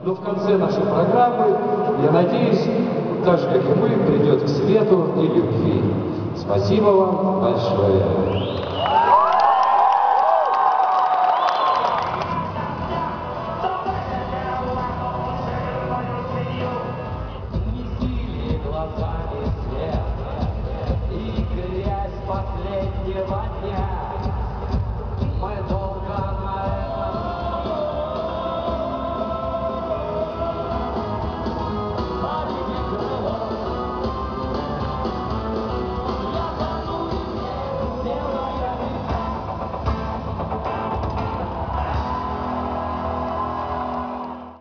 Но в конце нашей программы, я надеюсь, так же, как и мы, придет к свету и любви. Спасибо вам большое. Глазами свет и грязь последнего дня.